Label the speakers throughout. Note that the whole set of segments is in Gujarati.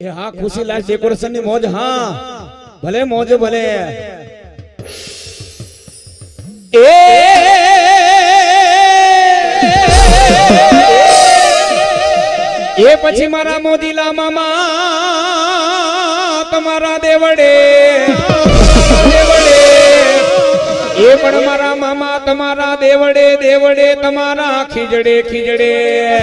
Speaker 1: ए हाँ खुशी लाल डेकोरेशन ની મોજ हाँ भले मौज भले ये पछी मारा मोदीला मामा तुम्हारा देवड़े ये पण मारा मामा तुम्हारा देवड़े देवड़े तुम्हारा खिजड़े खिजड़े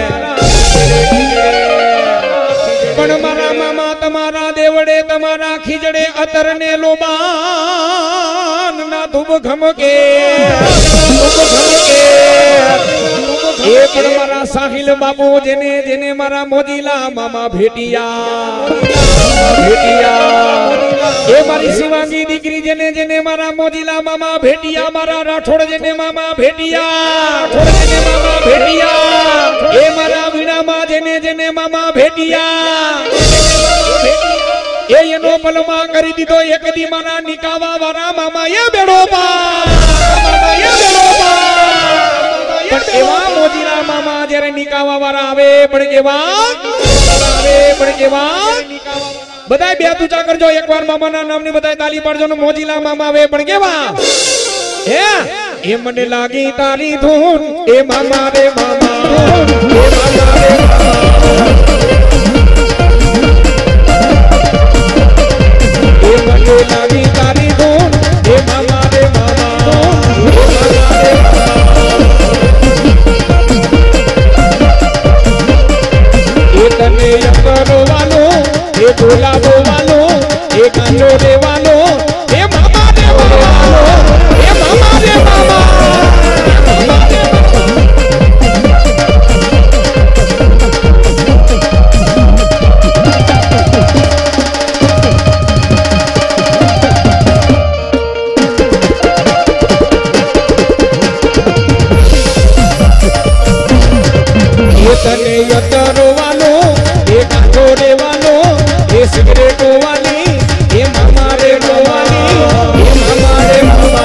Speaker 1: पण मारा मामा तुम्हारा देवड़े तुम्हारा खिजड़े अतरने लोबान ना धुब घमके ये पण मारा साहिल बाबू जेने जेने मारा मोदीला मामा भेटिया भेटिया ये मारी शिवांगी दीकरी जेने जेने मारा मोदीला मामा भेटिया मारा राठोड़ जेने मामा भेटिया राठोड़ जेने मामा भेटिया ये मारा वीणा मा जेने जेने मामा भेटिया ये नो पलमा करी दीदो एक दी माना निकावा वारा मामा ये बेड़ोबा मामा ये बेड़ोबा पण एवा मोदीला मामा जरे निकावा वारा आवे पण एवा आवे पण एवा बधाई બે તુજા કરજો એકવાર મામાના નામની બધાઈ તાલી પાડજો ને મોજીલા મામા આવે પણ કેવા હે એ મને લાગી તારી ધૂન એ મામા રે મામા એ મામા રે એ મને લાગી તારી ધૂન એ મામા રે મામા એ મામા રે એ તને યકરો વાલો ये गुलाबो वालो ये गांजो दे वालो ये मामा दे वालो ये मामा दे मामा ये तने यतरो वालो ये गांजो दे वालो ये सिगरेटो वाली ये मामा रे वाली ये मामा रे मामा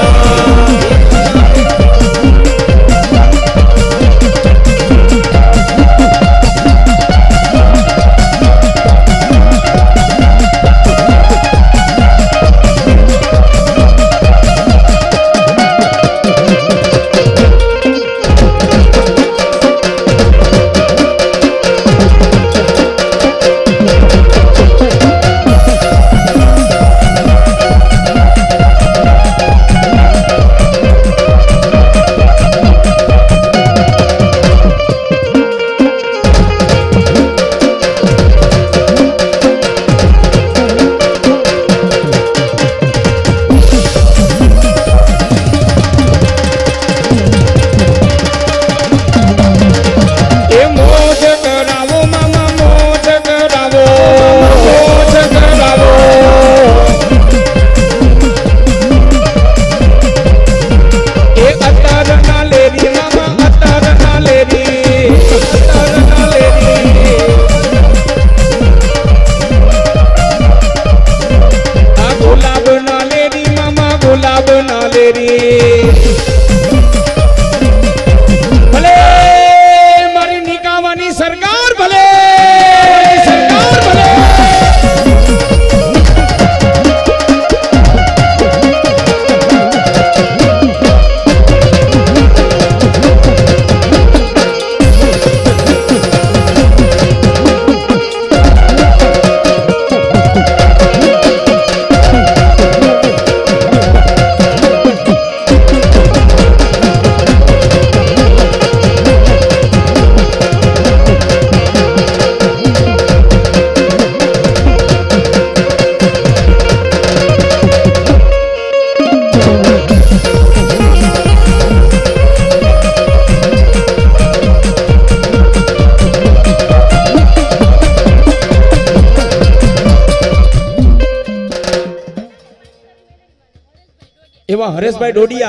Speaker 1: एवा हरेशभाई डोडिया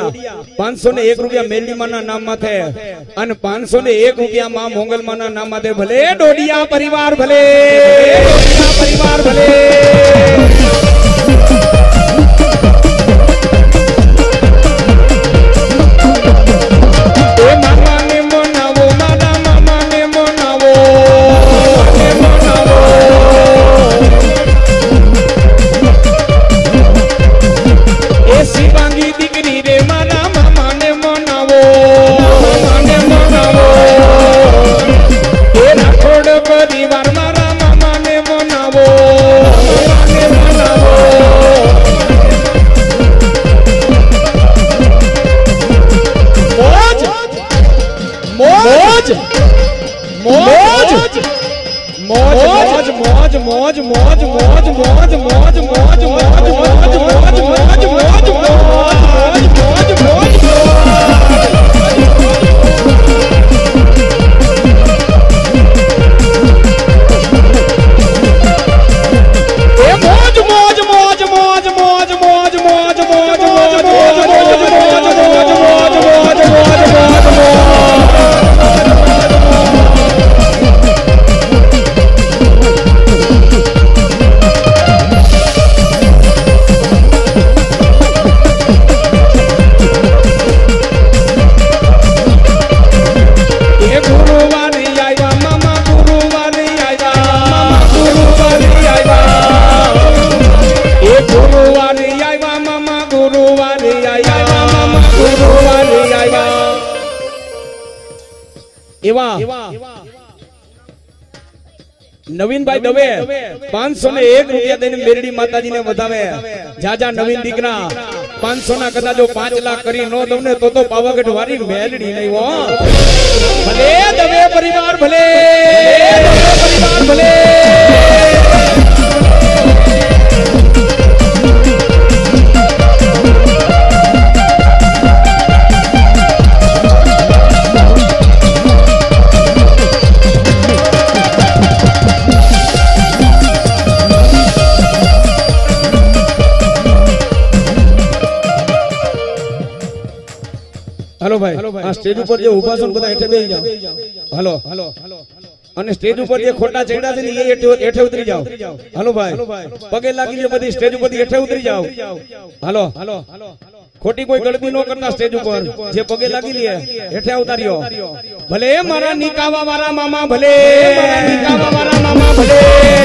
Speaker 1: 501 रुपया मेलडी माना नाम माथे अन 501 रुपया मां मोंगल माना नाम माथे भले डोडिया परिवार भले डोडिया परिवार भले ए मामा ने मनावो माना मामा ने मनावो मौज मौज मौज मौज मौज मौज मौज मौज मौज मौज मौज मौज मौज नवीन भाई दवे 501 રૂપિયા દઈને મેરડી માતાજી ને વધાવે જાજા નવીન દીકરા 500 ના કદા જો 5 લાખ કરી નો દવને તો પાવાગઢ વારી મેલડી નહીં હો ભલે દવે પરિવાર ભલે ભલે हेलो भाई आ स्टेज ऊपर जे ऊभा छो बधा हेठे बेही जाओ हेलो અને સ્ટેજ ઉપર જે ખોટા ચડ્યા છે ને એ હેઠે ઉતરી જાઓ हेलो भाई પગે લાગી જે બધી સ્ટેજ ઉપરથી હેઠે ઉતરી જાઓ हेलो ખોટી કોઈ ગળતી નો કરતા સ્ટેજ ઉપર જે પગે લાગી લે હેઠે ઉતાર્યો ભલે મારા નિકાવા વાળા મામા ભલે મારા નિકાવા વાળા મામા ભલે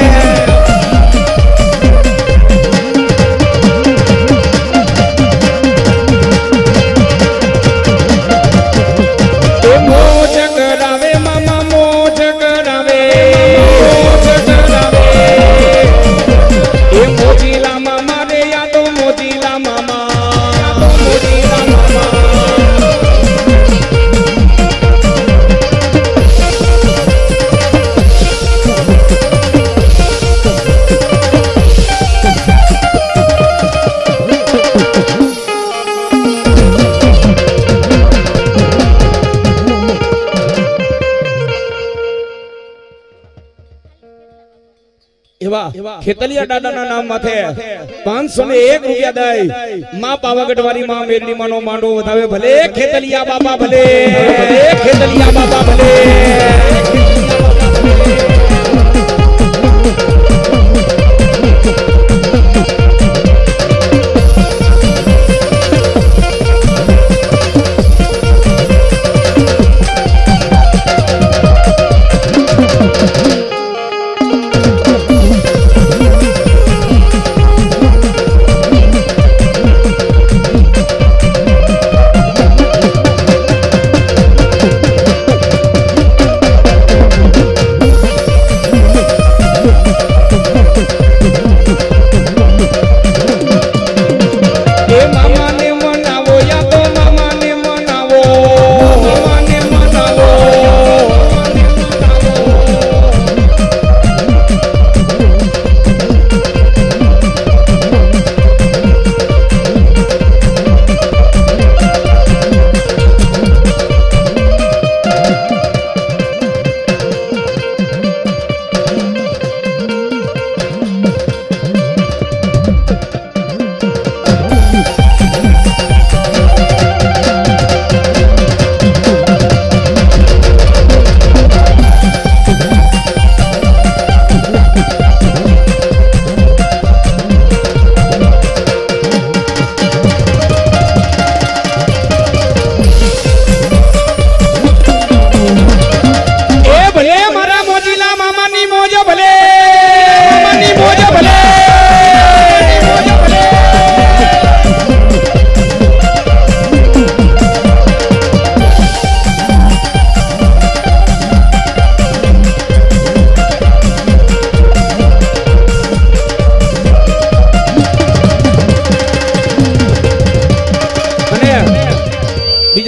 Speaker 1: ખેતલિયા દાદા ના નામ માથે 501 રૂપિયા દઈ માં પાવાગઢ વાળી માં મેરડી માં નો માંડો વધાવે ભલે ખેતલિયા બાબા ભલે ભલે ખેતલિયા બાબા ભલે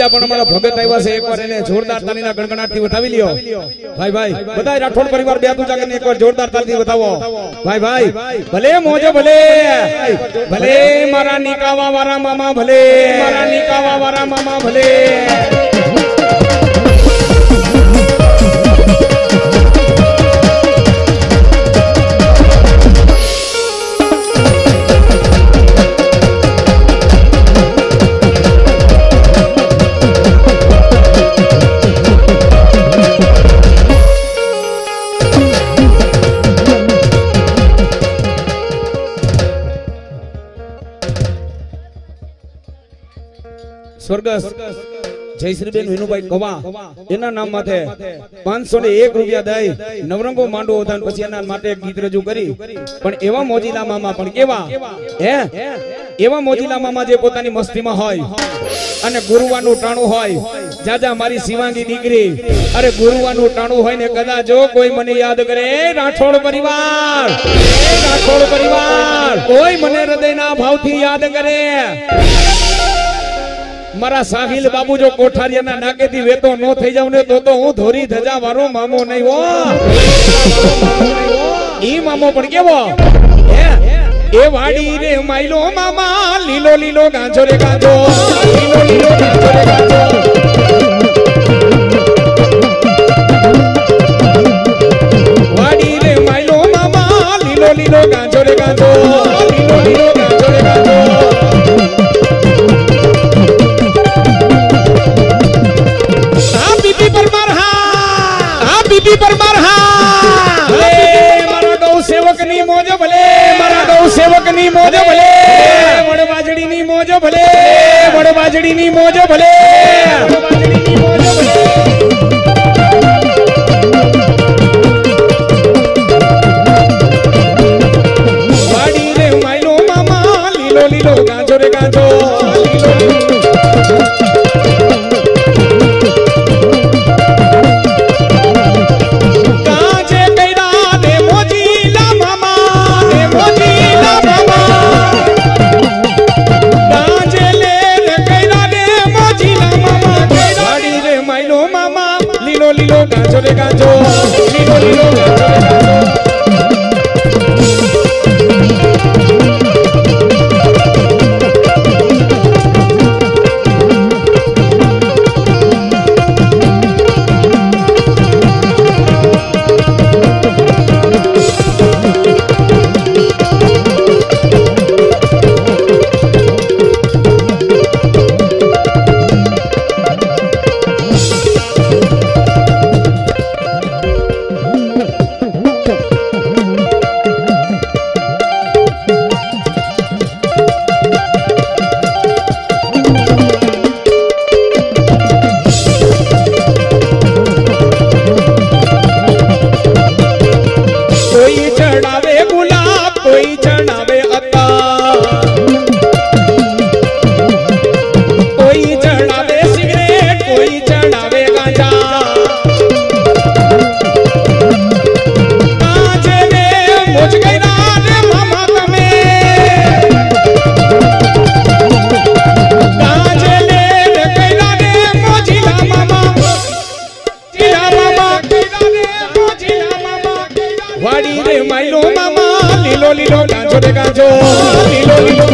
Speaker 1: બીજા પણ અમારા ભગત આવ્યા છે એકવાર એને જોરદાર તાલીના ગણગણાટથી વધાવી લ્યો ભાઈ ભાઈ બધા રાઠોડ પરિવાર બે તું જાગને એકવાર જોરદાર તાલીથી વધાવો ભાઈ ભાઈ ભલે મોજો ભલે ભલે મારા નિકાવા વાળા મામા ભલે મારા નિકાવા વાળા મામા ભલે स्वर्गस्थ जयश्रीबेन विनुभाई कवा एना नाम माथे 501 રૂપિયા દઈ નવરંગો માંડવો ઉધાન પછી એના માટે ગીત રજૂ કરી પણ એવા મોજીલા મામા પણ કેવા હે એવા મોજીલા મામા જે પોતાની મસ્તીમાં હોય અને ગુરુવાનું ટાણું હોય જાજા મારી શિવાંગી દીકરી અરે ગુરુવાનું ટાણું હોય ને કદાચ જો કોઈ મને યાદ કરે રાઠોડ પરિવાર કોઈ મને હૃદયના ભાવથી યાદ કરે મારા સાહિલ બાબુ જો કોઠારિયાના નાકેથી વેતો નો થઈ જાવ ને તો હું ધોરી ધજા વાળો મામો નહીં હો ઈ મામો પણ કેવો એ વાડી રે માઈલો મામા લીલો લીલો ગાંજો રે ગાંજો લીલો લીલો ગાંજો રે ગાંજો વાડી રે માઈલો મામા લીલો લીલો ગાંજો રે ગાંજો લીલો લીલો ગાંજો રે ગાંજો बीबी परमार हाँ भले मारा गौ सेवक नी मोजो भले मारा गौ सेवक नी मोजो भले बड़ बाजड़ी नी मोजो भले बड़ बाजड़ी नी मोजो भले वाड़ी रे माइलो मामा लीलो लीलो गांजो रे गांजो लीलो गांजो रे गांजो लीलो लीलो गांजो रे गांजो वाड़ी रे माइलो मामा लीलो लीलो गांजो रे गांजो लीलो लीलो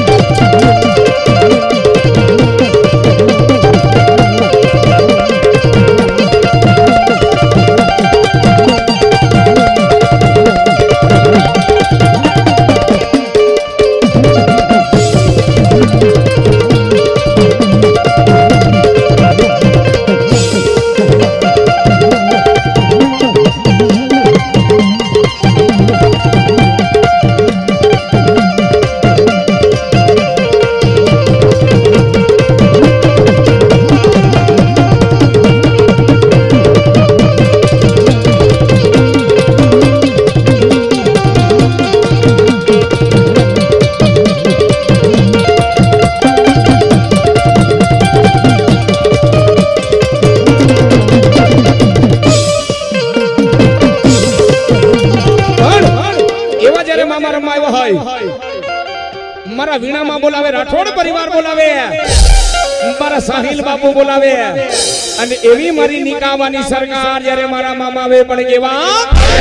Speaker 1: मारा वीणा में बोलावे राठौड़ परिवार बोलावे મારા સાહિલ બાપુ બોલાવે અને એવી મારી નિકાવાની સરકાર જ્યારે મારા મામા આવે પણ કેવા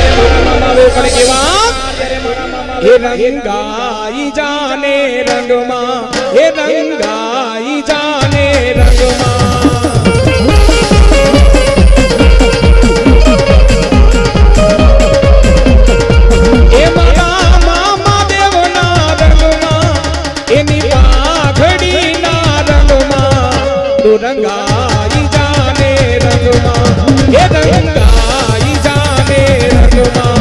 Speaker 1: હે રંગાઈ જાને રંગમાં હે રંગાઈ જાને રંગમાં એ મારા મામા દેવના રંગમાં એની પાઘડીના રંગમાં તું રંગાઈ જાને રંગમાં હે રંગાઈ જાને રંગમાં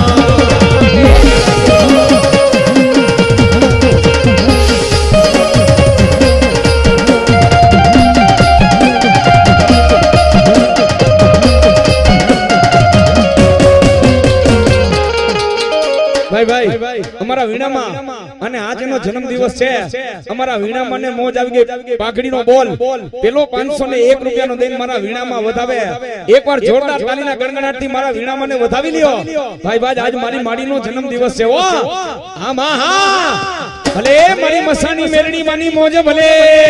Speaker 1: ભાઈ અમારા વીણામાં અને આજ એનો જન્મદિવસ છે અમારા વીણામાં ને મોજ આવી ગઈ પાઘડીનો બોલ પેલો 501 રૂપિયાનો દઈને મારા વીણામાં વધાવે એકવાર જોરદાર તાલીના ગણગણાટથી મારા વીણામાં ને વધાવી લ્યો ભાઈ આજ મારી માડીનો જન્મદિવસ છે ઓ હા માં હા ભલે મારી મસાની મેરડી માની મોજે ભલે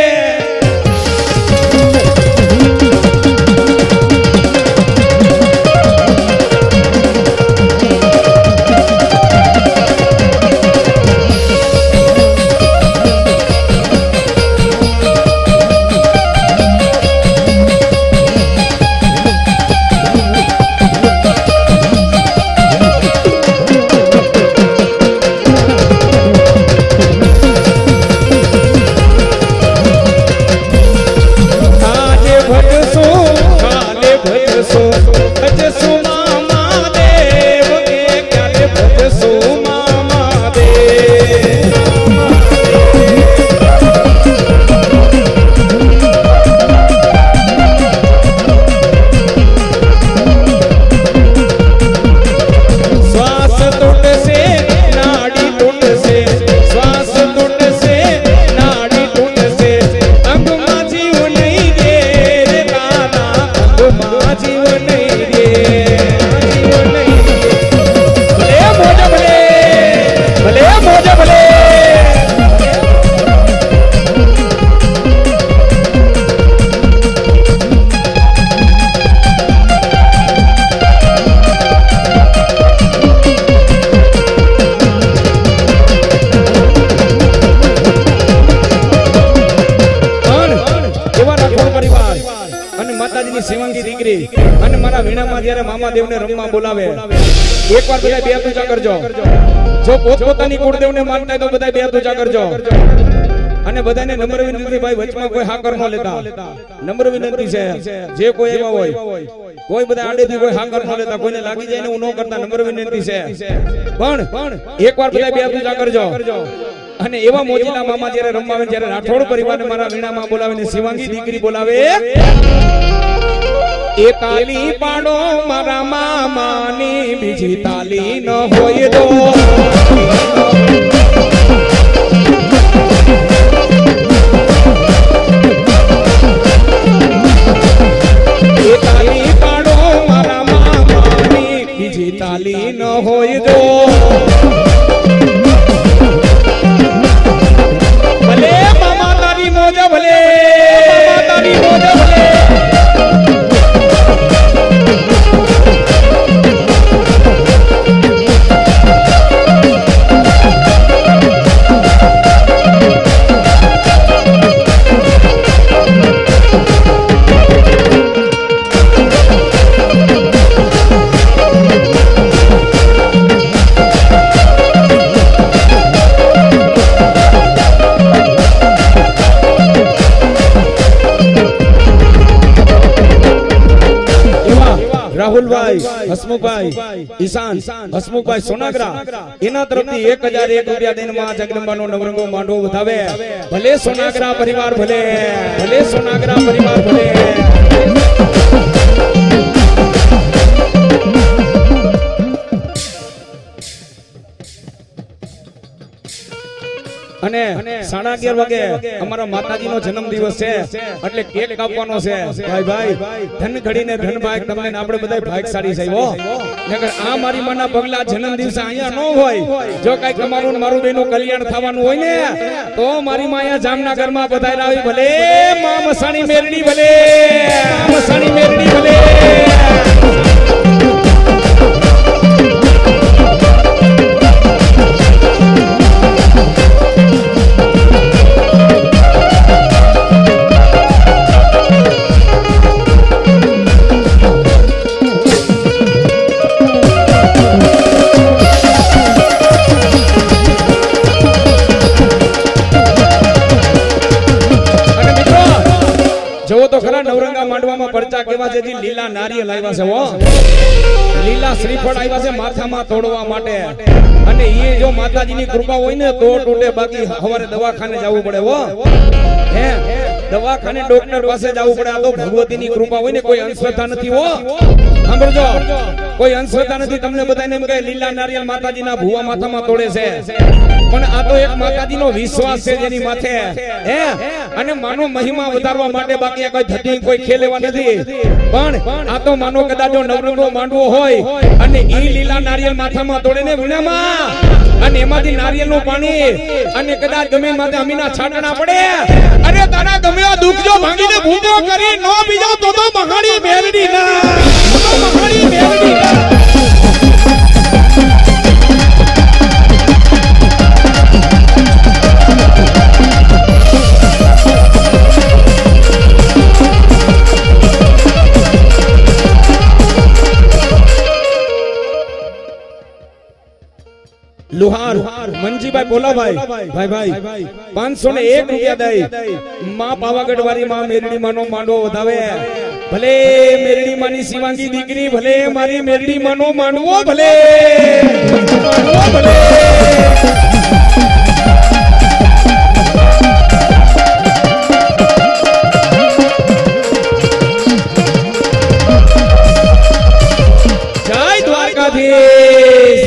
Speaker 1: અને મારા વીણામાં જ્યારે મામા દેવને રમવા બોલાવે એકવાર બધા બે હાથ ઊંચા કરજો જો પોતપોતાની કુળદેવને માનતા તો બધા બે હાથ ઊંચા કરજો અને બધાને નમ્ર વિનંતી ભાઈ વચમાં કોઈ હાકર ન લેતા નમ્ર વિનંતી છે જે કોઈ એવા હોય કોઈ બધા આડેથી કોઈ હાકર ન લેતા કોઈને લાગી જાય ને હું ન કરતા નમ્ર વિનંતી છે પણ એકવાર બધા બે હાથ ઊંચા કરજો અને એવા મોજીલા મામા જ્યારે રમવા આવે ત્યારે રાઠોડ પરિવારને મારા વીણામાં બોલાવીને શિવાંગી દીકરી બોલાવે એ તાલી પાડો મારા મામાની બીજી તાલી ન હોય તો એ તાલી પાડો મારા મામાની બીજી તાલી ન હોય તો ભલે મામા તારી મોજા ભલે મામા તારી મોજા ભલે રાહુલભાઈ હસમુખભાઈ ઈશાન હસમુખભાઈ સોનાગરા એના તરફથી 1001 રૂપિયા દઈને માં જગદંબાનો નવરંગો માંડવો વધાવે ભલે સોનાગરા પરિવાર ભલે ભલે સોનાગરા પરિવાર ભલે અને 11:30 વાગે અમારા માતાજીનો જન્મદિવસ છે એટલે કેક કાપવાનો છે ભાઈ ધન ઘડીને ધન ભાગ તમને આપણે બધા ભાગશાળી છે હો નકર આ મારી માના પગલા જન્મદિવસે અહીંયા ન હોય જો કઈ તમારું ને મારું બેનું કલ્યાણ થવાનું હોય ને તો મારી માં અહીંયા જામનગરમાં પધાર્યા આવી ભલે માં મસાણી મેરડી ભલે મસાણી મેરડી ભલે તો ખરા નવરંગા માંડવામાં પરચા કેવા છે લીલા નારિયેળ આવ્યા છે હો લીલા શ્રીફળ આવ્યા છે માથામાં તોડવા માટે અને એ જો માતાજીની કૃપા હોય ને તો તૂટે બાકી સવારે દવાખાને જવું પડે હો હે દવાખાને ડોક્ટર પાસે જવું પડે આ તો ભગવતીની કૃપા હોય ને કોઈ અંધશ્રદ્ધા નથી હો સાંભળજો કોઈ અંધશ્રદ્ધા નથી તમને બધાને એમ કહે લીલા નારિયેળ માતાજીના ભુવા માથામાં તોડે છે પણ આ તો એક માતાજીનો વિશ્વાસ છે જેની માથે હે અને માનો મહિમા વધારવા માટે બાકી કોઈ ધતી કોઈ ખેલેવા નથી પણ આ તો માનો કદાચ જો નવરંગો માંડવો હોય અને ઈ લીલા નારિયેળ માથામાં તોડે ને વિનામાં અને એમાંથી નારિયેળનું પાણી અને કદાચ ગમે માથે અમીના છાટણા પડે અરે તારા ગમે દુઃખ જો ભાંગીને ભૂંડો કરી નો બીજો તો મહાણી મેલડી ના મહાણી મેલડી ના લુહાર મંજીભાઈ બોલાભાઈ ભાઈ 501 રૂપિયા દઈ માં પાવાગઢ વાળી માં મેરડી માનો માંડવો વધાવે ભલે મેરડી માની શિવાંગી દીકરી ભલે મારી મેરડી માનો માંડવો ભલે જય દ્વારકાધીશ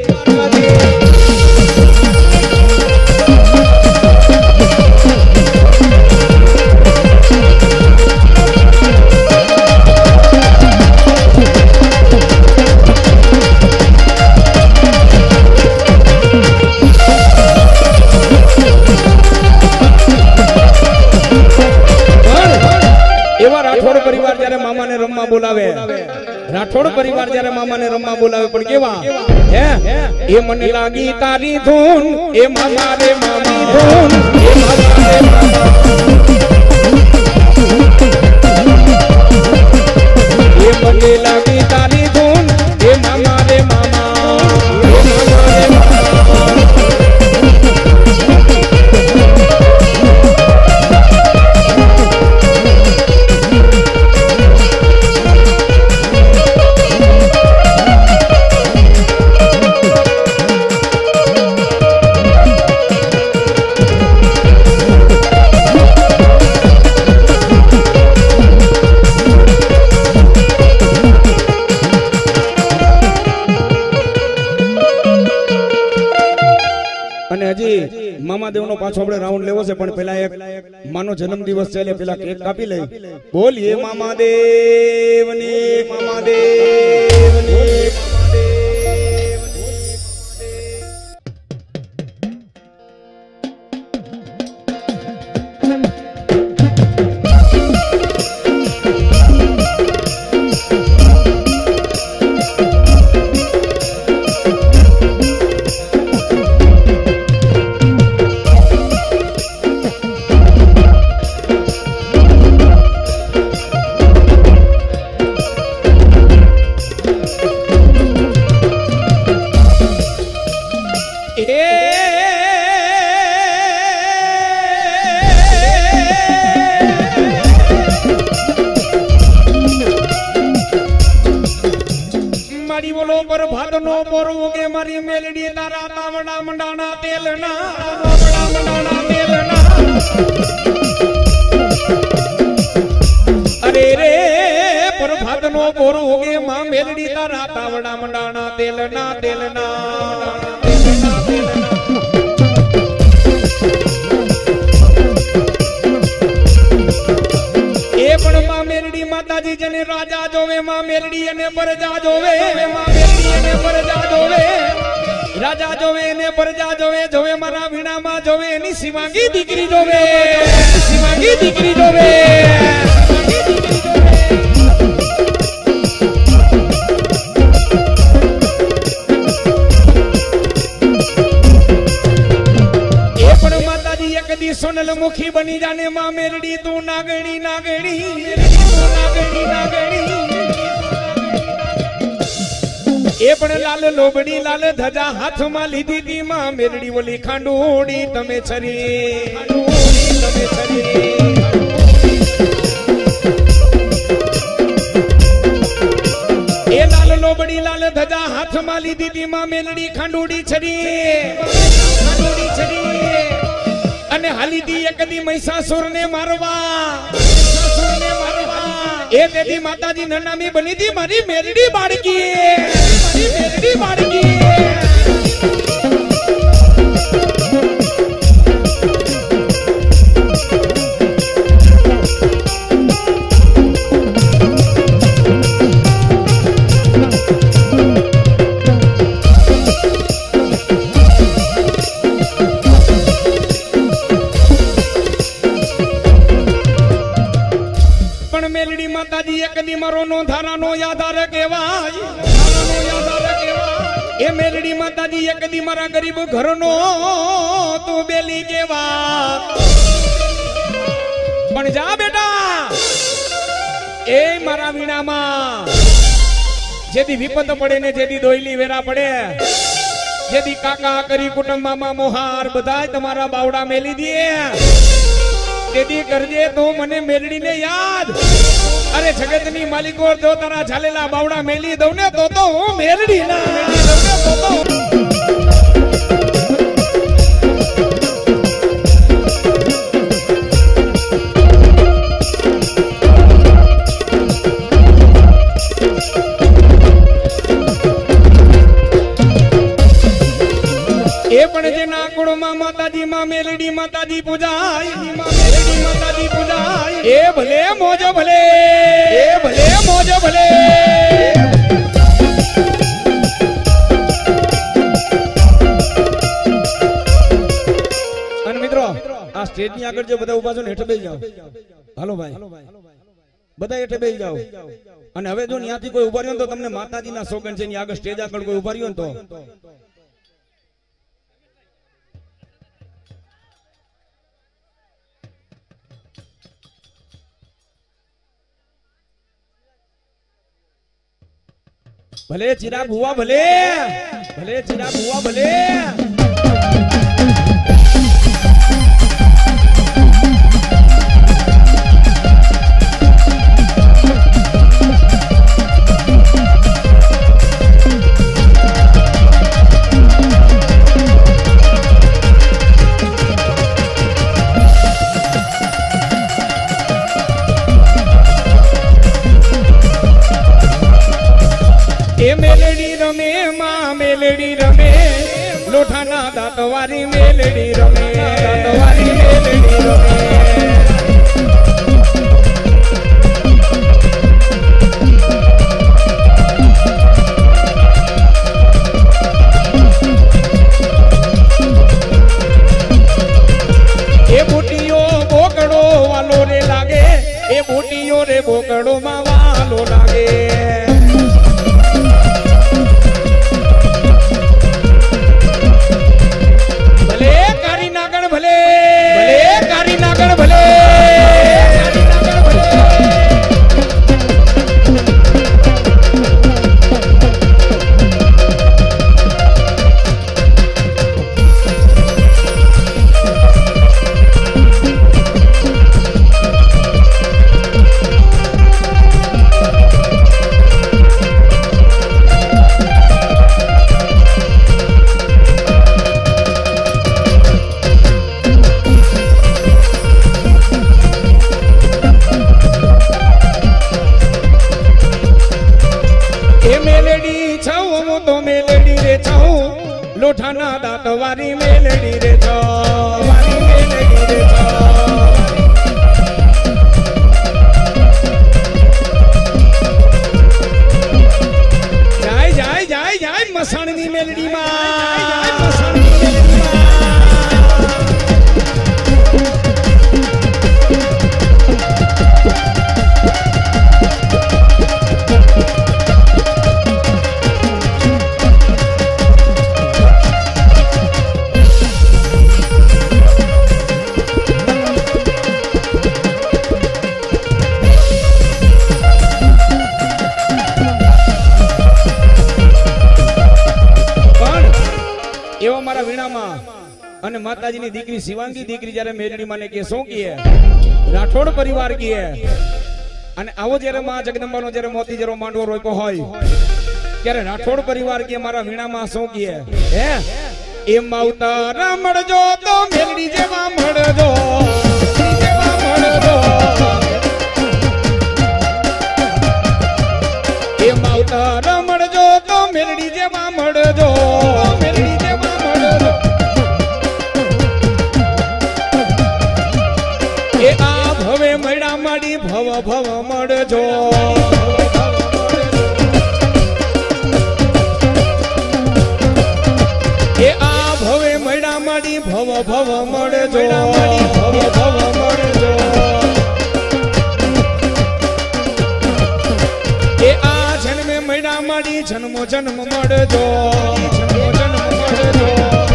Speaker 1: રાઠોડ પરિવાર જ્યારે મામાને રમવા બોલાવે રાઠોડ પરિવાર જ્યારે મામાને રમવા બોલાવે પણ કેવા હે એ મને લાગી તારી ધૂન એ મામા રે મામી ધૂન એ મામા રે મામા એ મને લાગી તારી ધૂન એ મામા રે મામા એ મામા રે મામા મામાદેવનો પાછો આપણે રાઉન્ડ લેવો છે પણ પેલા એક માનો જન્મદિવસ છે એટલે પેલા કેક કાપી લઈ બોલીએ મામાદેવની મામાદેવની મારી મેલડી તારા તાવડા મંડાના તેલના અરે રે પ્રભાત નો બોરો હોગે માં મેલડી તારા તાવડા મંડાના તેલના ने परजा जोवे मां मेलडी ने परजा जोवे राजा जोवे ने परजा जोवे जोवे मारा वीणा मां जोवे एनी शिवांगी दीकरी जोवे शिवांगी दीकरी जोवे सोनल मुखी बनी जाने मां मेलडी तू नागणी नागणी तू नागणी नागणी ए पण लाल लोबड़ी लाल धजा हाथ में लीधी थी मां मेलडी बोली खांडूड़ी तमे छरी खांडूड़ी तमे छरी ए लाल लोबड़ी लाल धजा हाथ में लीधी थी मां मेलडी खांडूड़ी छरी खांडूड़ी छरी અને હાલી દી એક દી મહિષાસુર ને મારવા એ દેદી માતાજી નનામી બની દી મારી મેલડી બાળકી મારી મેલડી બાળકી मेलडी माताजी एक दी मरो नो धारा नो यादार केवाय ए मेलडी माताजी एक दी मारा गरीब घर नो तू बेली केवा पण जा बेटा ए मारा वीणा मा जेदी विपत पड़े ने जेदी दोयली वेरा पड़े जेदी काका करी कुटुंब मामा मोहार बधाय तमारा बावड़ा मेली दिए तेदी करजे तो मने मेलडी ने याद अरे जगतनी मालिको दो तारा झालेला बावड़ा मेली दो ने तो हूं मेलडी ना ए पण जे नाकुड़ मां माताजी मां मेलडी माताजी पूजाई मां मेलडी माताजी पूजाई ए भले मोज भले अन मित्रों आ स्टेज ની આગળ જે બધા ઊભા છો ને હેઠે બેસી જાઓ હાલો ભાઈ બધા હેઠે બેસી જાઓ અને હવે જો ન્યાથી કોઈ ઊભા રહ્યો તો તમને માતાજીના સોગન છે ની આગળ સ્ટેજ આગળ કોઈ ઊભા રહ્યો તો भले चिराग हुआ भले चिराग हुआ भले मेलडी रमे लोठाना दातवारी मेलडी रमे दातवारी मेलडी रमे ए बूटियो बोकड़ो वालो रे लागे ए बूटियो रे बोकड़ो मा वालो लागे लोठाना दातवारी मेलडी रे छो वारी मेलडी रे छो અને માતાજીની દીકરી શિવાંગી દીકરી જ્યારે મેલડી માને કે શું કીએ રાઠોડ પરિવાર કીએ અને આવો જ્યારે માં જગદંબાનો જ્યારે મોતી જેરો માંડવો રોપ્યો હોય ત્યારે રાઠોડ પરિવાર કે મારા વીણામાં શું કીએ હે એમ અવતાર મળજો તો મેલડી જેવા મળજો એમ અવતાર મળજો તો મેલડી જેવા મળજો મેલડી જેવા મળજો એ આ ભવે મળ્યા માડી ભવ ભવ મળજો એ આ ભવે મળ્યા માડી ભવ ભવ મળજો ભવ ભવ મળજો એ આ જન્મે મળ્યા માડી જન્મો જન્મ મળજો જન્મો જન્મ મળજો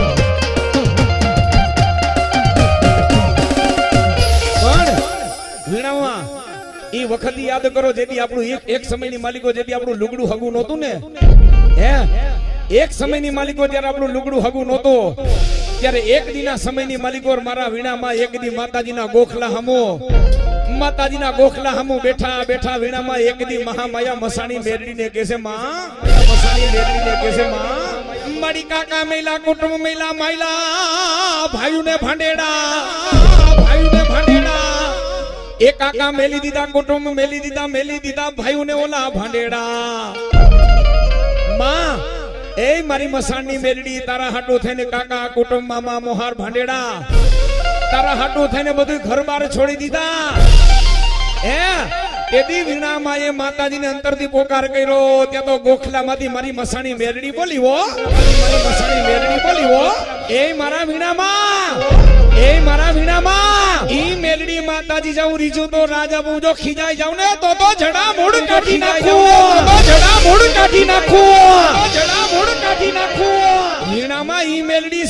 Speaker 1: વીણામાં ઈ વખત યાદ કરો જેથી આપણું એક સમયની માલિકો જેથી આપણું લુગડું હગું નહોતું ને હે એક સમયની માલિકો જ્યારે આપણું લુગડું હગું નહોતું ત્યારે એક દીના સમયની માલિકો મારા વીણામાં એક દી માતાજીના ગોખલા હમો બેઠા બેઠા વીણામાં એક દી મહામાયા મસાણી મેરડીને કહેશે માં મસાણી મેરડીને કહેશે માં મારી કાકા મેલા કુટુંબ મેલા માયલા ભાઈઓને ભાંડેડા એ કાકા મેલી દીધા કુટુંબ મેલી દીધા ભાઈઓને ઓલા ભાંડેડા માં એ મારી મસાણની મેરડી તારા હાટુ થઈને કાકા કુટુંબ મામા મોહાર ભાંડેડા તારા હાટુ થઈને બધું ઘર બાર છોડી દીધા હે એદી વીણામાં એ માતાજીને અંતરથી પોકાર કર્યો ત્યાં તો ગોખલામાંથી મારી મસાણી મેરડી બોલી હો મારી મસાણી મેરડી બોલી હો એ મારા વીણામાં ઈ મેલડી માતાજી જાઉં રીજુ તો રાજા બહુ જો ખીજાઈ જાઉં ને તો જડા મૂળ કાઢી નાખું વીણામાં ઈ મેલડી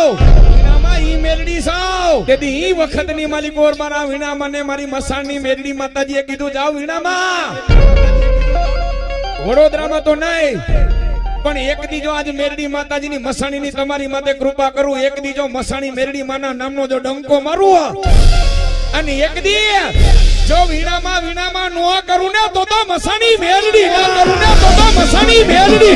Speaker 1: સાવ તેથી ઈ વખતની માલિકો મારા વીણામાં ને મારી મસાણની મેલડી માતાજીએ કીધું જાવ વીણામાં વડોદરામાં તો નહીં પણ એક દીજો આજ મેરડી માતાજીની મસાણીની તમારી માથે કૃપા કરું એક દીજો મસાણી મેરડી માના નામનો જો ડંકો મારું અને એક દી જો વીણામાં નો કરું ને તો મસાણી મેરડી ના કરું ને તો મસાણી મેરડી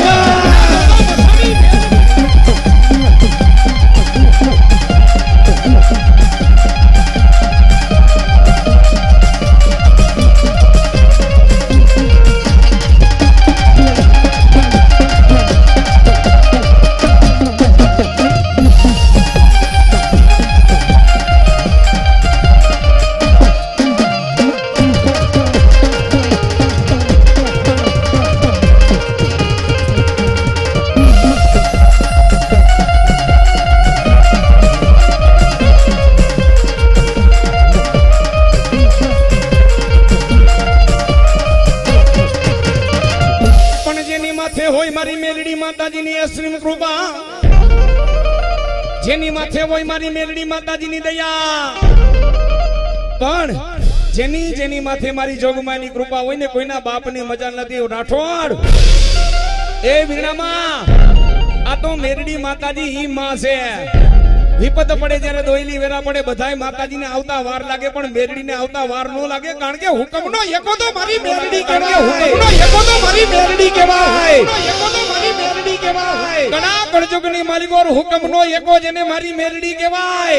Speaker 1: જેની માથે હોય મારી મેલડી માતાજીની દયા પણ જેની માથે મારી જોગમાની કૃપા હોય ને કોઈના બાપની મજા નથી રાઠોડ એ વીણામાં આ તો મેરડી માતાજી ઈ માં છે વિપત પડે જ્યારે દોયલી વેરા પડે બધાય માતાજીને આવતા વાર લાગે પણ મેરડીને આવતા વાર નો લાગે કારણ કે હુકમનો એકો તો મારી મેરડી કહેવાય ઘણા કળજુગની માલિકો હુકમનો એકો જેને મારી મેરડી કહેવાય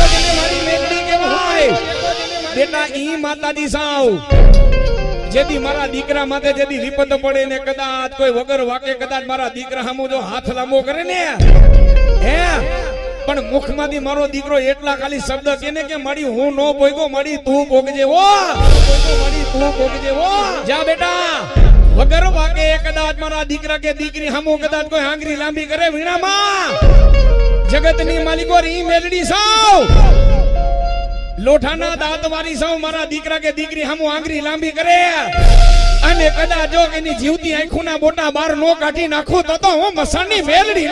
Speaker 1: બેટા ઈ માતાજી સાવ જેથી મારા દીકરા માથે જેથી વિપત પડે ને કદાચ કોઈ વગર વાકે કદાચ મારા દીકરા સામુ જો હાથ લાંબો કરે ને હે પણ મુખમાંથી મારો દીકરો એટલા ખાલી શબ્દ કેને કે મારી હું નો ભોગો મારી તું ભોગજે જા બેટા વગર વાકે કદાચ મારા દીકરા કે દીકરી સામુ કદાચ કોઈ આંગળી લાંબી કરે વીણામાં જગતની માલિકો ઈ મેલડી સાવ લોઠાના દાંત વાળી સૌ મારા દીકરા કે દીકરી સામુ આંગળી લાંબી કરે અને કદાચ જો એની જીવતી આંખોના બોટા બાર નો કાઢી નાખું તો હું મસાણની મેલડી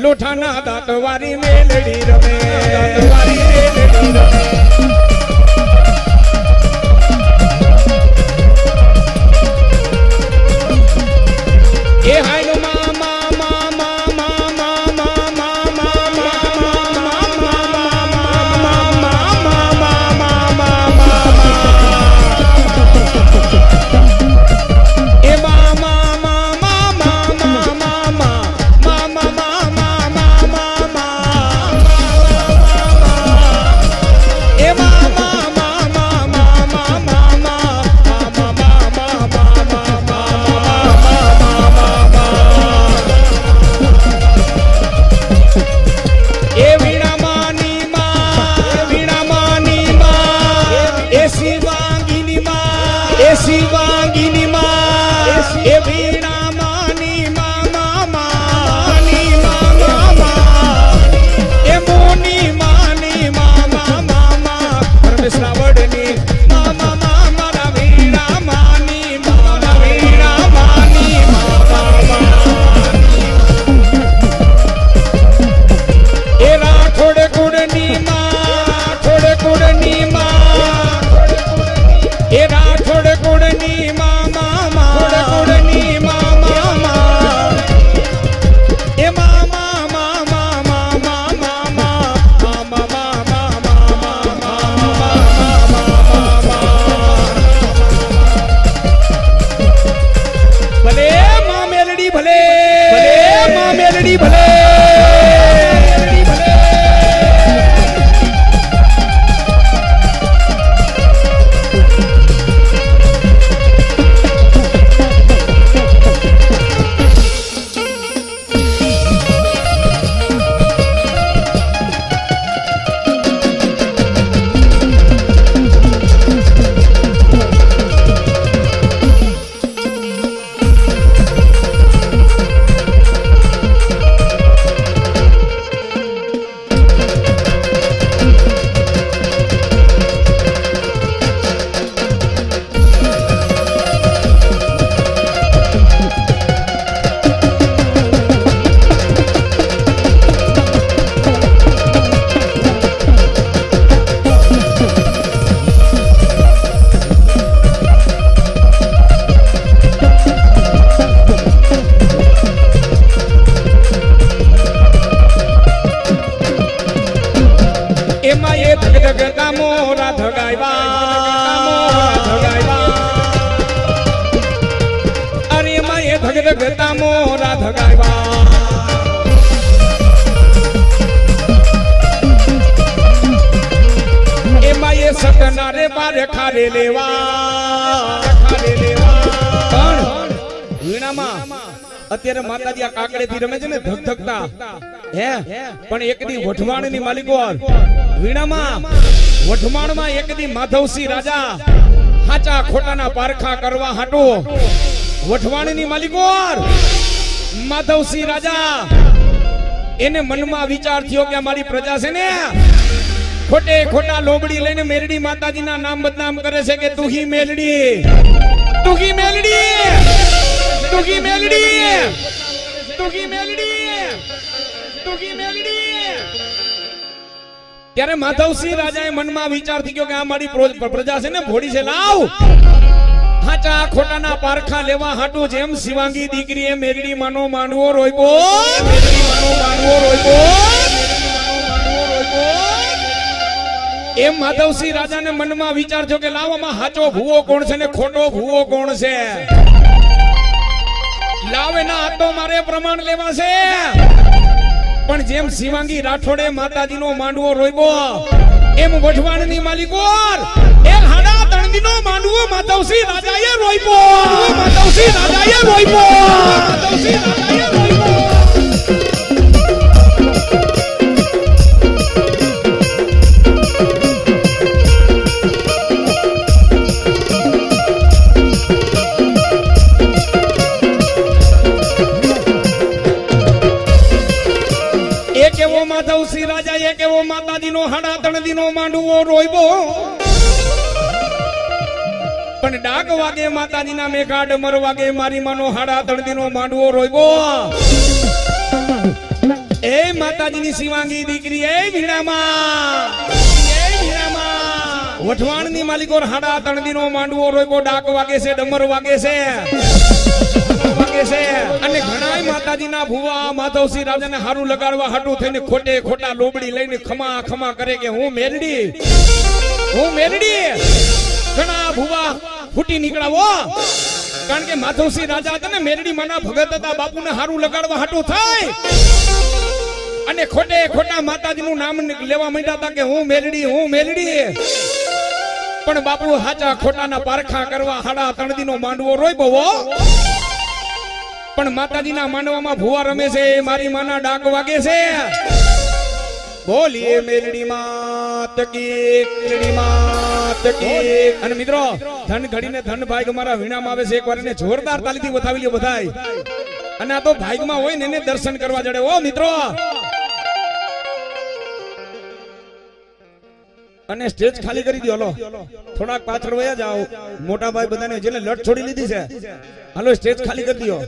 Speaker 1: લોઠાના દાંતવારી મેલડી રમે દાંતવારી મેલડી રમે એ હાય મામા મામા મામા શિવાંગીની માં એ વીણા માની માની મામા એ મોની માની મામા પરમેશ્વરવડની મામા મારા વીણા માની મારા વીણા માની મામા એ રાઠોડ કુળની માં થોડ કુળની માં એ રાઠોડ કુળની મામા થોડ કુળની મામા એ મામા મામા મામા ભલે માં મેલડી ભલે ભલે માં મેલડી ભલે એમાં એ ધગધગતા મોરા ધગાવ્યા અરે એમાં એ ધગધગતા મોરા ધગાવ્યા એમાં એ સટનારે બારે ખારે લેવા પણ વીણામાં અત્યારે માતાજી આ કાકડેથી રમે છે ને ધગધગતા હે પણ એક દી વઢવાણની માલિકો વીણામાં વઢવાણમાં એક દી માધવસિંહ રાજા હાચા ખોટાના પારખા કરવા હાટો વઢવાણની માલિકો માધવસિંહ રાજા એને મનમાં વિચાર થયો કે અમારી પ્રજા છે ને ખોટે ખોટા લોબડી લઈને મેરડી માતાજીના નામ બદનામ કરે છે કે તું હી મેલડી તું હી મેલડી તું હી મેલડી તું હી મેલડી તું હી મેલડી ત્યારે માધવસિંહ રાજાએ મનમાં વિચાર થઈ ગયો કે આ મારી પ્રજા છે ને ભોળી છે લાવ હાચા ખોટાના પારખા લેવા હાટું જેમ શિવાંગી દીકરીએ મેરડી માનો માંડવો રોયકો મેરડી માનો માંડવો રોયકો એમ માધવસિંહ રાજાને મનમાં વિચાર થયો કે લાવ આમાં હાચો ભૂવો કોણ છે ને ખોટો ભૂવો કોણ છે લાવ એના હાથો મારે પ્રમાણ લેવા છે પણ જેમ શિવાંગી રાઠોડે માતાજીનો માંડવો રોયબો એમ વઢવાણની માલિકો એક હાડા તણદીનો માંડવો માધવસિંહ રાજાએ રોયબો માધવસિંહ રાજાએ રોયબો માધવસિંહ રાજાએ રોયબો માધવસિંહ રાજા એક એવો માતાજીનો હાડા તણદીનો માંડવો રોયબો પણ ડાક વાગે માતાજીના મેઘા ડમર વાગે મારી માનો હાડા તણદીનો માંડવો રોયબો એ એ માતાજીની શિવાંગી દીકરી એ વીણામાં વઠવાણની માલિકો હાડા તણદીનો માંડવો રોયકો ડાક વાગે છે ડમર વાગે છે અને ઘણાય માતાજીના ભુવા માધવસિંહ રાજાને હારું લગાડવા હાટું થઈને ખોટે ખોટા લોબડી લઈને ખમા ખમા કરે કે હું મેલડી ઘણા ભુવા ફૂટી નીકળાવો કારણ કે માધવસિંહ રાજા હતા ને મેલડી માના ભગત હતા બાપુને હારું લગાડવા હાટું થાય અને ખોટે ખોટા માતાજીનું નામ લેવા માંડ્યા હતા કે હું મેલડી પણ બાપુ હાચા ખોટાના પારખા કરવા હાડા તણદીનો માંડવો રોય બહુ પણ માતાજીના માંડવામાં ભુવા રમે છે મારી માના ડાક વાગે છે બોલીએ મેલડી માત કી અને મિત્રો ધન ઘડીને ધન ભાઈ અમારા વીણામાં આવે છે એકવાર એને જોરદાર તાલીથી વધાવી લ્યો બધાય અને આ તો ભાગમાં હોય ને એને દર્શન કરવા જડે ઓ મિત્રો અને સ્ટેજ ખાલી કરી દો. હલો થોડાક પાછળ વયા જાઓ. મોટા ભાઈ બધાને જેને લટ છોડી લીધી છે હાલો સ્ટેજ ખાલી કરી દો.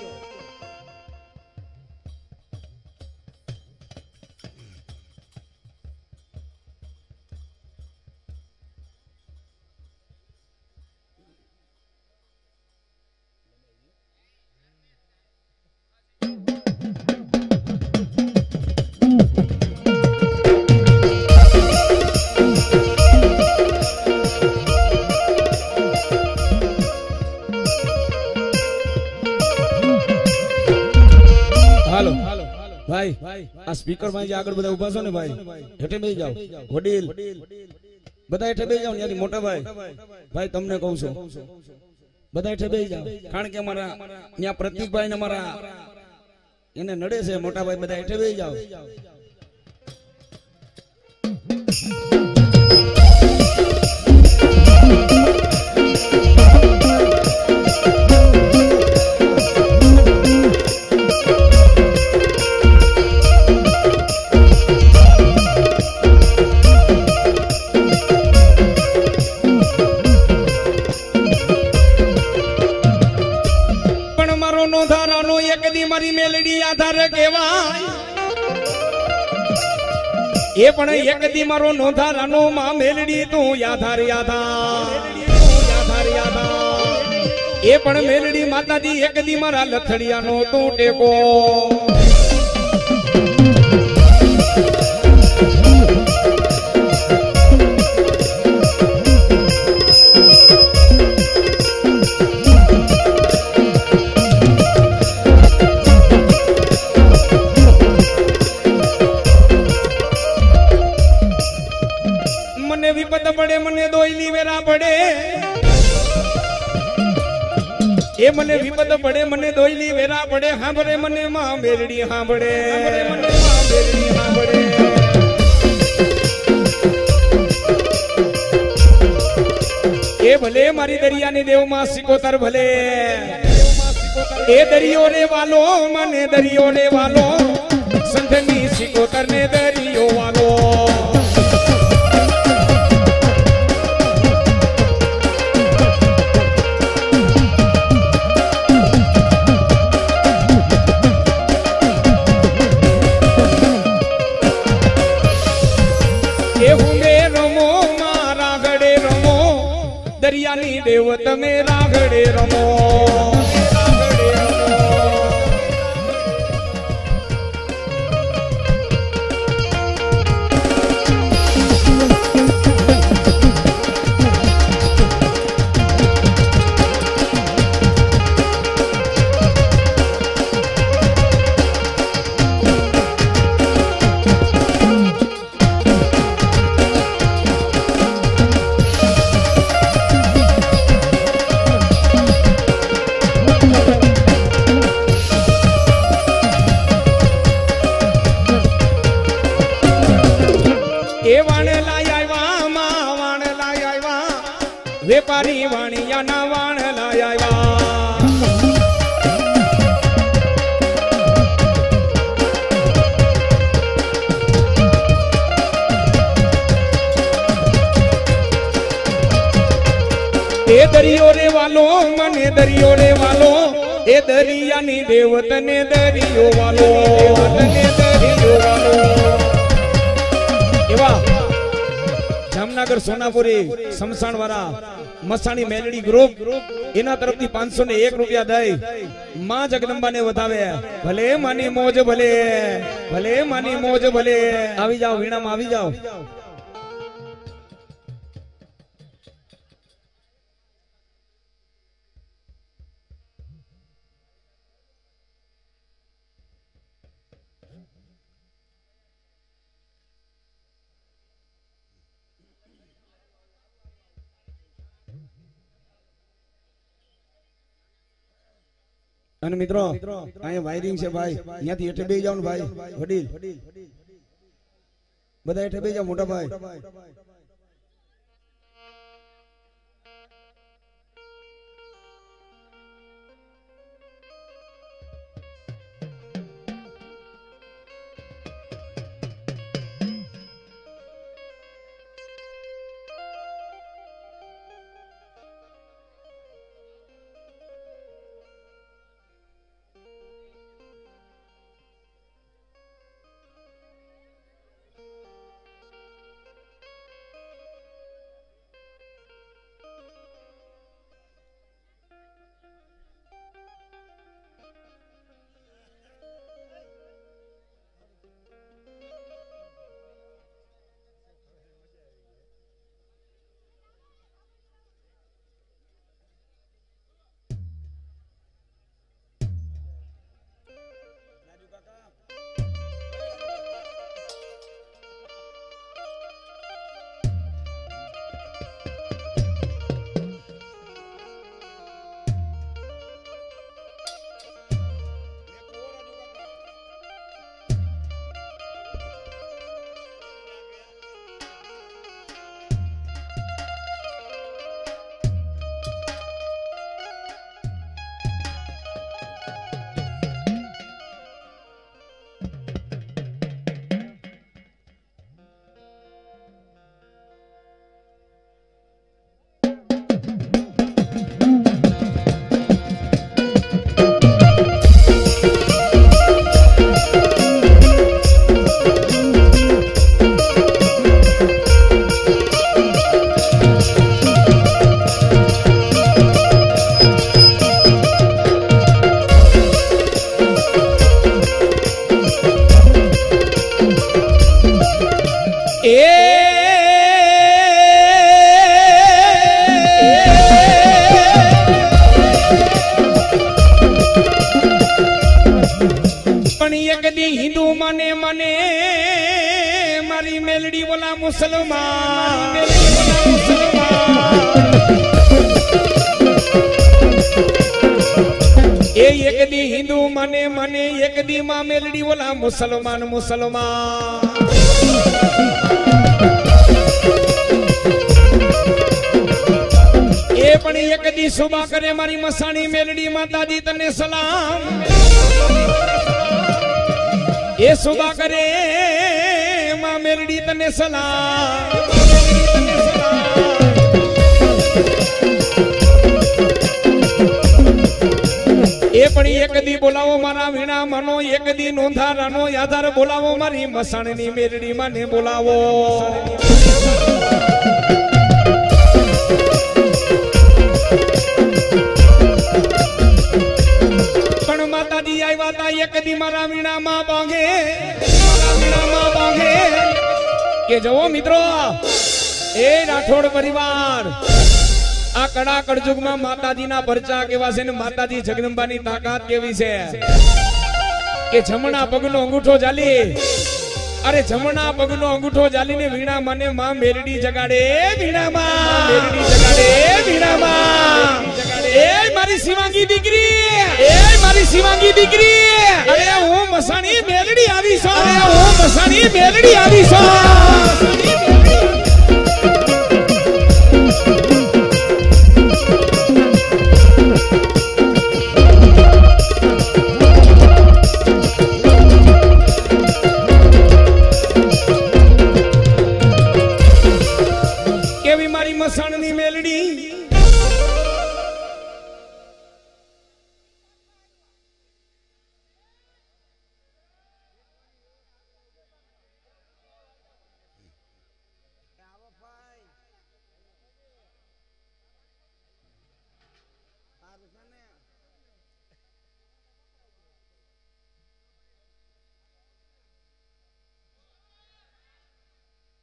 Speaker 1: ભાઈ આ સ્પીકર માં જે આગળ બધા ઉભા છો ને ભાઈ હેઠે બેસી જાઓ. વડીલ બધા હેઠે બેસી જાઓ. ત્યાંથી મોટા ભાઈ તમને કહું છું બધા હેઠે બેસી જાઓ કારણ કે અમારા ત્યાં પ્રતિકભાઈ ને અમારા એને નડે છે. મોટા ભાઈ બધા હેઠે બેસી જાઓ. મારી મેલડી આધાર કેવાય એ પણ એક દી મારો નોંધારાનો માં મેલડી તું યાધાર એ પણ મેલડી માતાજી એક દી મારા લથડિયાનો તું ટેકો વિપત પડે મને દોયલી વેરા પડે એ મને વિપત પડે મને દોયલી વેરા પડે હાંભળે મને માં મેલડી હાંભળે એ ભલે મારી દરિયાની દેવમાં સિકોતર ભલે એ દરિયો રે વાલો મને દરિયો રે વાલો સંધની સિકોતર ને દરિયો વાલો દરિયાની દેવ તમે રાગડે રમો વેપારી વાણિયાના વાણ લાયા એ દરિયો રે વાલો મને દરિયો રે વાલો એ દરિયાની દેવતને દરિયો વાલો તને દરિયો જામનગર સોનાપુરી સમસાણ વાળા મસાણી મેલડી ગ્રુપ એના તરફથી 501 રૂપિયા દઈ માં જગદંબાને વધાવે ભલે માની મોજ ભલે ભલે માની મોજ ભલે આવી જાઓ વીણામાં આવી જાઓ અને મિત્રો અહીંયા વાયરિંગ છે ભાઈ અહીંયાથી હેઠે બેસી જાવ ને ભાઈ વડીલ બધા હેઠે બેસી જાવ મોટા ભાઈ हिंदू माने माने मारी मेलडी बोला मुसलमान एक दी हिंदू माने माने एक दी मां मेलडी बोला मुसलमान मुसलमान ए पण एक दी सुबह करे मारी मसाणी मेलडी माता दी तने सलाम ये सुबह करे मां मेलडी तने सलाम ए पण एक दी बोलावो मारा वीणा मानो एक दी नोंधा रानो यादार बोलावो मारी मसाणनी मेलडी माने बोलावो पण माताजी आया था एक दी मारा वीणा मां बांगे के जो मित्रों ए राठौड़ परिवार आ कड़ा कड़जुग में माताजी ना परचा केवा छे ने माताजी जगदंबानी ताकात केवी छे के जमणा पगनो अंगूठो जाली अरे जमणा पगनो अंगूठो जाली ने वीणा माने मां मेलडी जगाड़े वीणा मां मेलडी जगाड़े वीणा मां ए मारी शिवांगी दीकरी ए मारी शिवांगी दीकरी अरे ओ मसाणी मेलडी आवी छो अरे ओ मसाणी मेलडी आवी छो केवी मारी मसाणनी मेलडी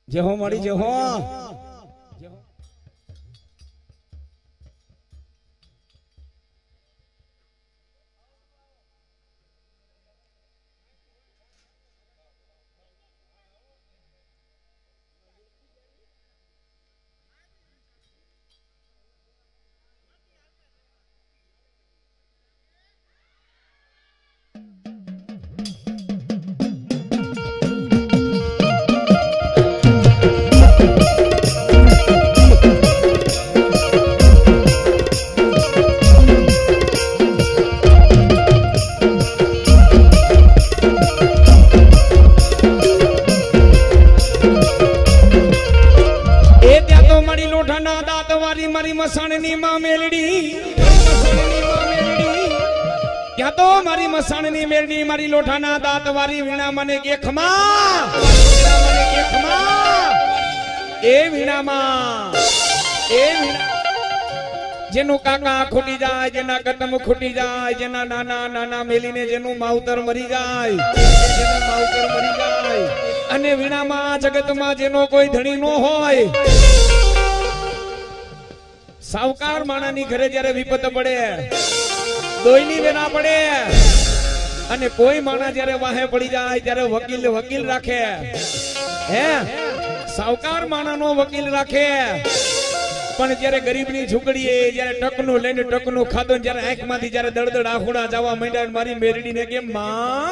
Speaker 1: જે હો મળી જે હો મસાણની માં મેલડી ત્યાં તો મારી મસાણની મેલડી મારી લોઠાના દાંત વારી વીણા મને કે ખમા એ વીણામાં એ વીણા જેનું કાકા ખૂટી જાય જેના કદમ ખૂટી જાય જેના નાના નાના મેલીને જેનું માવતર મરી જાય જેનું માવતર મરી જાય અને વીણામાં જગતમાં જેનો કોઈ ધણી નો હોય સાવકાર માણાની ઘરે જ્યારે વિપત પડે દોઈની વેના પડે અને કોઈ માણા જ્યારે વાહે પડી જાય ત્યારે વકીલ રાખે હે સાવકાર માણાનો વકીલ રાખે પણ જ્યારે ગરીબની ઝૂંપડીએ જ્યારે ટકનું લઈને ટકનું ખાધો જ્યારે આંખમાંથી જ્યારે દળદળ આહુડા જવા માંડ્યા મારી મેરડીને કે માં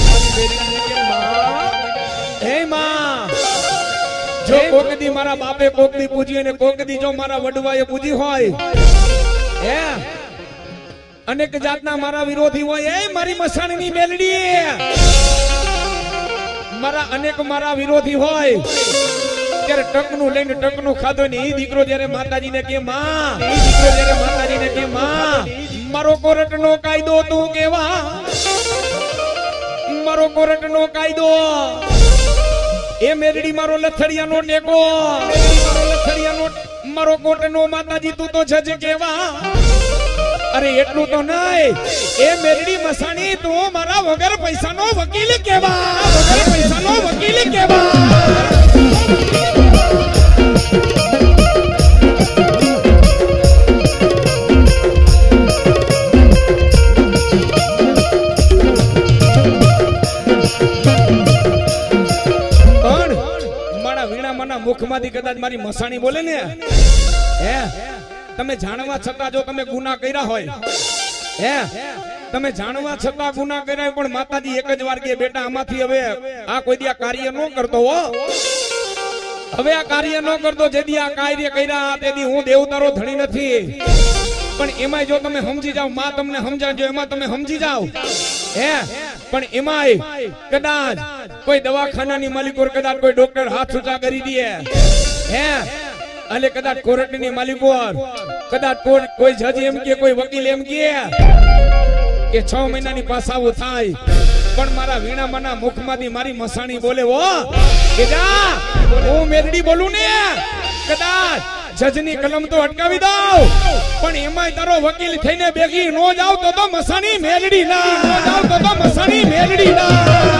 Speaker 1: હે માં જો કોકદી મારા બાપે કોકદી પૂજી અને કોકદી જો મારા વડવાએ પૂજી હોય હે અનેક જાતના મારા વિરોધી હોય એ મારી મસાણની મેલડી મારા અનેક મારા વિરોધી હોય ત્યારે ટકનું લઈને ટકનું ખાધો ને એ દીકરો જ્યારે માતાજીને કે માં એ દીકરો જ્યારે માતાજીને કે માં મારો કોરટનો કાયદો તું કેવા મારો કોરટનો કાયદો એ મેરડી મારો લથડિયાનો ટેકો મારો કોટનો માતાજી તું તો જજ કેવા અરે એટલું તો નહીં એ મેરડી મસાણી તું મારા વગર પૈસાનો વકીલ કેવા વગર પૈસાનો વકીલ કેવા મુખમાંથી કદાચ મારી મસાણી બોલે ને હે તમે જાણવા છતાં જો તમે ગુનાહ કર્યા હોય હે તમે જાણવા છતાં ગુનાહ કર્યા પણ માતાજી એક જ વાર કે બેટા આમાંથી હવે આ કોઈ દી આ કાર્ય ન કરતો હો હવે આ કાર્ય ન કરતો જેદી આ કાર્ય કર્યા તેદી હું દેવતારો ધણી નથી પણ એમાં જો તમે સમજી જાવ માં તમને સમજાવજો એમાં તમે સમજી જાવ હે પણ એમાંય કદાચ કોઈ દવાખાનાની માલિકો કદાચ કોઈ ડોક્ટર હાથ ઊંચા કરી દે હે અને કદાચ કોર્ટની માલિકો કદાચ કોઈ જજ એમ કે કોઈ વકીલ એમ કે 6 મહિનાની પાસાઓ થાય પણ મારા વીણામાના મુખમાંથી મારી મસાણી બોલે હો કે જા હું મેરડી બોલું ને કદાચ જજની કલમ તો અટકાવી દઉં પણ એમાંય તારો વકીલ થઈને બેગી નો જાવ તો મસાણી મેરડી ના નો જાવ તો મસાણી મેરડી ના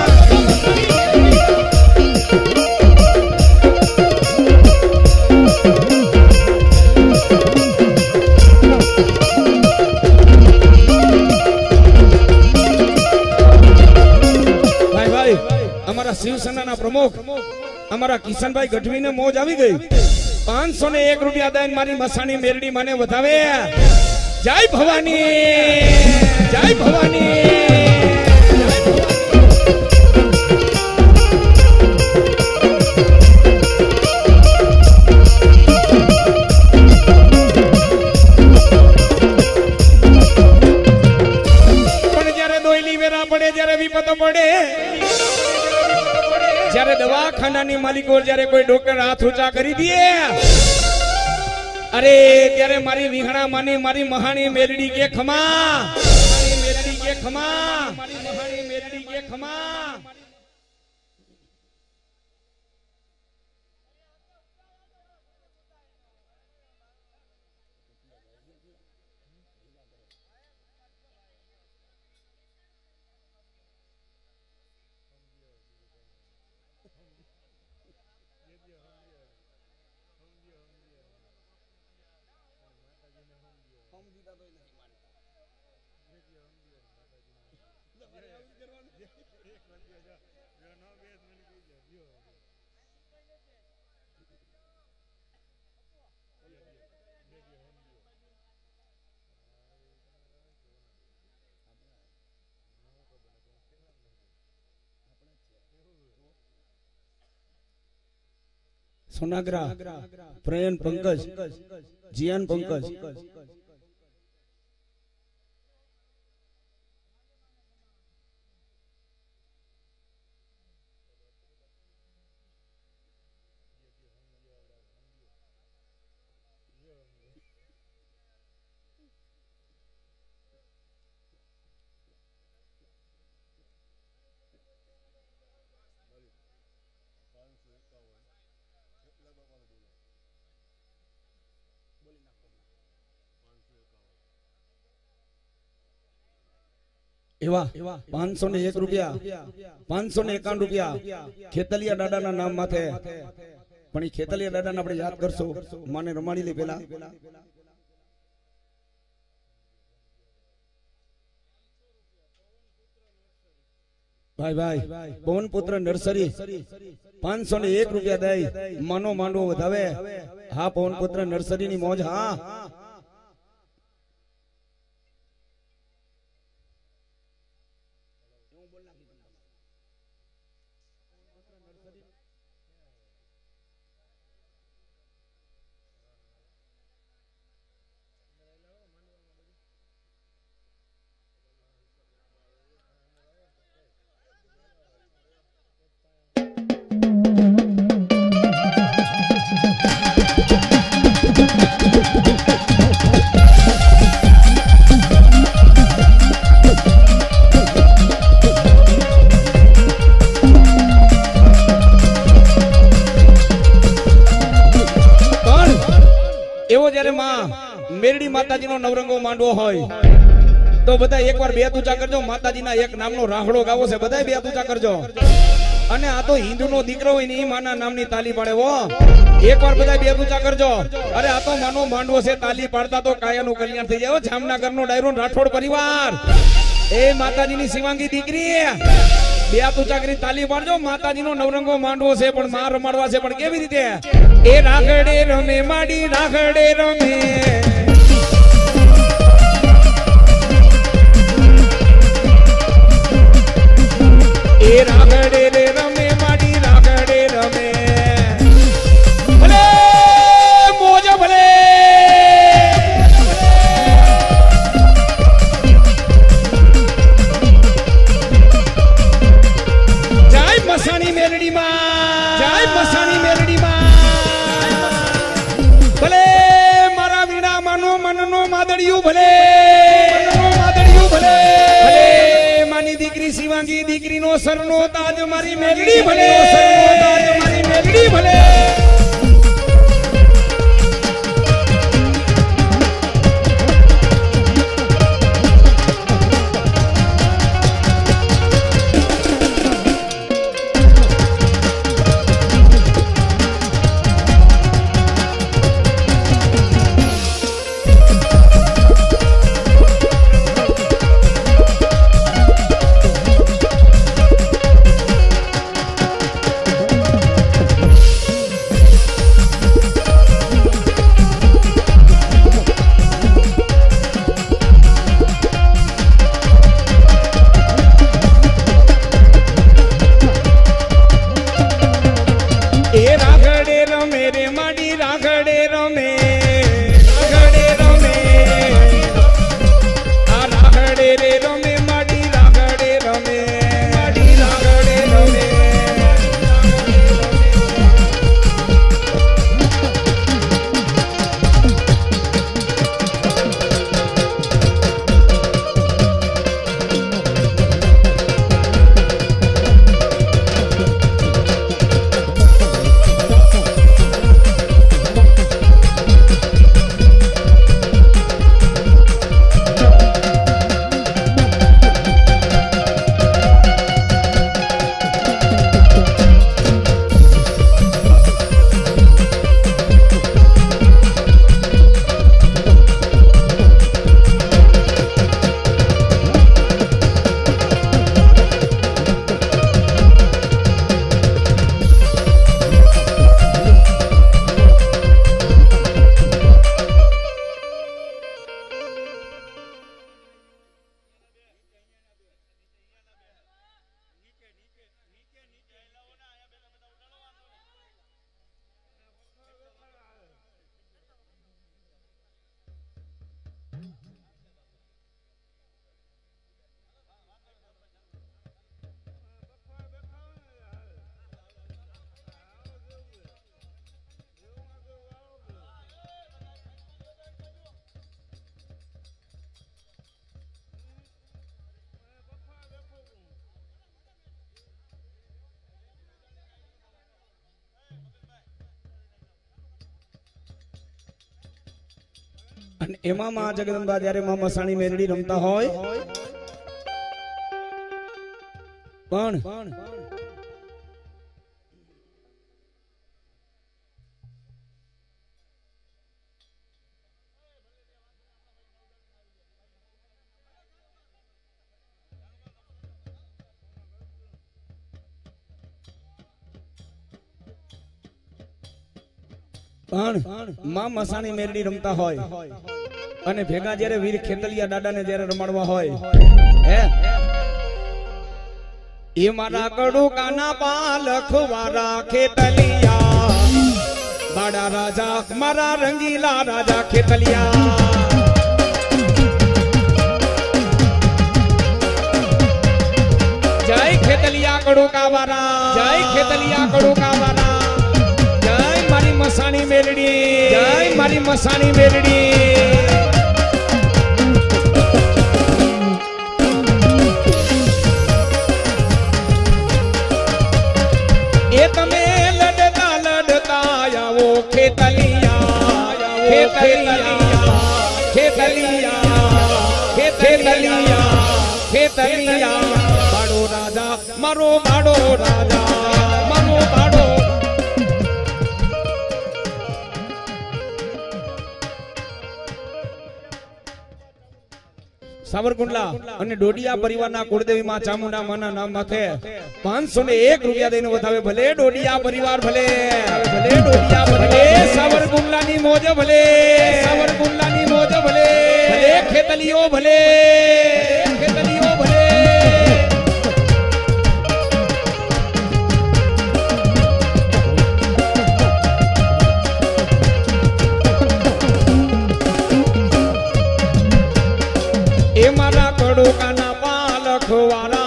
Speaker 1: અમારા શિવસેનાના પ્રમુખ અમારા કિશનભાઈ ગઢવીને મોજ આવી ગઈ 501 રૂપિયા દઈને મારી મસાણી મેરડી મને વધાવે જય ભવાની જય ભવાની પણ જ્યારે દોયલી વેરા પડે જ્યારે વિપત પડે જ્યારે દવાખાનાની માલિકો જ્યારે કોઈ ડોક્ટર હાથ ઊંચા કરી દે અરે ત્યારે મારી વિહણા માની મારી મહાણી મેરડી કે ખમા મારી મેરડી કે ખમા મારી મહાણી મેરડી કે ખમા सोनाग्रा प्रयन पंकज जियान पंकज એવા 501 રૂપિયા 551 રૂપિયા ખેતલિયા દાદાના નામ માથે પણ એ ખેતલિયા દાદાને આપણે યાદ કરશું માને રમાડી લે પેલા ભાઈ ભાઈ પવન પુત્ર નર્સરી 501 રૂપિયા દઈ માનો માંડવો વધાવે હા પવન પુત્ર નર્સરી ની મોજ હા મેરડી માતાજીનો નવરંગો માંડવો હોય તો બધા એકવાર બે તુચા કરજો માતાજીના એક નામનો રાહડો ગાવો છે બધા બે તુચા કરજો અને આ તો હિન્દુનો દીકરો હોય ને ઈ માના નામની તાલી પાડે હો એકવાર બધા બે તુચા કરજો અરે આ તો માનો માંડવો છે તાલી પાડતા તો કાયાનું કલ્યાણ થઈ જાય જામનગરનો ડાયરો રાઠોડ પરિવાર એ માતાજીની શિવાંગી દીકરી બે તુચા કરી તાલી પાડજો માતાજીનો નવરંગો માંડવો છે પણ માં રમાડવા છે પણ કેવી રીતે એ રાગડે રમે માડી રાગડે રમે એ રાગડે રે રમે માડી રાગડે રમે ભલે મોજ ભલે જય મસાણી મેલડી માં જય મસાણી મેલડી માં ભલે મારા વીણા માનો મનનો માદડિયું ભલે મનનો માદડિયું ભલે માની દીકરી શિવાંગી દીકરીનો સરનો તાજ મારી મેલડી ભલે સરનો તાજ મારી મેલડી ભલે અને એમાં માં જગદંબા જ્યારે માં મસાણી મેલડી રમતા હોય પણ માં મસાણી મેલડી રમતા હોય અને ભેગા જ્યારે વીર ખેતલિયા દાદાને જ્યારે રમાડવા હોય હે એ મારા કડુકાના પાલખ વાળા ખેતલિયા બાડા રાજા મારા રંગીલા રાજા ખેતલિયા જય ખેતલિયા કડુકા વાળા જય ખેતલિયા કડુકા વાળા મારી મસાણી મેલડી જય મારી મસાણી મેલડી એ તમે લડતા લડતા આવો ખેતલિયા ખેતલિયા ખેતલિયા ખેતલિયા ખેતલિયા બાડો રાજા મારો બાડો રાજા મારો બાડો સાવરકુંડલા અને ડોડિયા પરિવારના કુળદેવી માં ચામુંડા માના નામ માથે 501 રૂપિયા દઈને વધાવે ભલે ડોડિયા પરિવાર ભલે ભલે ડોડિયા ભલે સાવરકુંડલાની મોજ ભલે સાવરકુંડલાની મોજ ભલે ભલે ખેતલીઓ ભલે ખેતલીઓ ભલે એ મારા કડુકાના પાલખ વાળા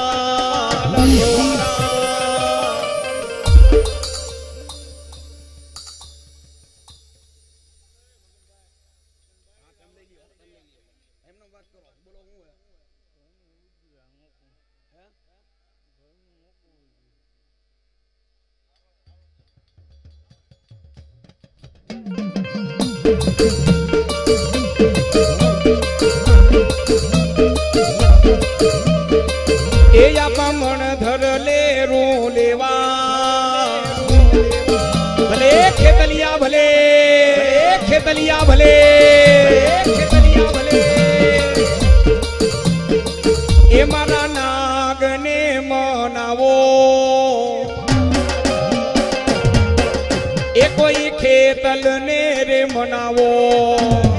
Speaker 1: એ આપા મણ ધર લે રો લેવા ભલે ખેતલિયા ભલે ખેતલિયા ભલે ખેતલિયા ભલે એ મારા નાગને મનાવો એ કોઈ ખેતલ ને રે મનાવો